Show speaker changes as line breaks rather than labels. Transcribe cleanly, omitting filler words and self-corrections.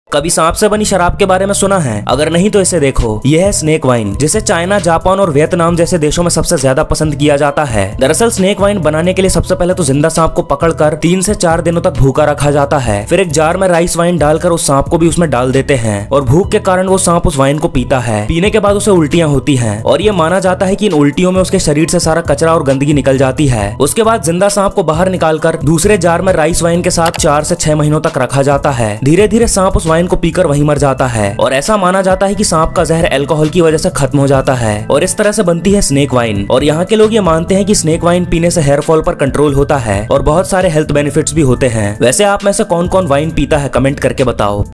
कभी सांप से बनी शराब के बारे में सुना है? अगर नहीं तो इसे देखो, यह है स्नेक वाइन, जिसे चाइना, जापान और वियतनाम जैसे देशों में सबसे ज्यादा पसंद किया जाता है। दरअसल स्नेक वाइन बनाने के लिए सबसे पहले तो जिंदा सांप को पकड़कर 3 से 4 दिनों तक भूखा रखा जाता है। फिर एक जार में राइस वाइन डालकर उस सांप को भी उसमें डाल देते हैं और भूख के कारण वो सांप उस वाइन को पीता है। पीने के बाद उसे उल्टियां होती हैं और ये माना जाता है कि इन उल्टियों में उसके शरीर से सारा कचरा और गंदगी निकल जाती है। उसके बाद जिंदा सांप को बाहर निकालकर दूसरे जार में राइस वाइन के साथ 4 से 6 महीनों तक रखा जाता है। धीरे धीरे सांप उस वाइन को पीकर वहीं मर जाता है और ऐसा माना जाता है कि सांप का जहर अल्कोहल की वजह से खत्म हो जाता है और इस तरह से बनती है स्नेक वाइन। और यहाँ के लोग ये मानते हैं कि स्नेक वाइन पीने से हेयर फॉल पर कंट्रोल होता है और बहुत सारे हेल्थ बेनिफिट्स भी होते हैं। वैसे आप में से कौन कौन वाइन पीता है, कमेंट करके बताओ।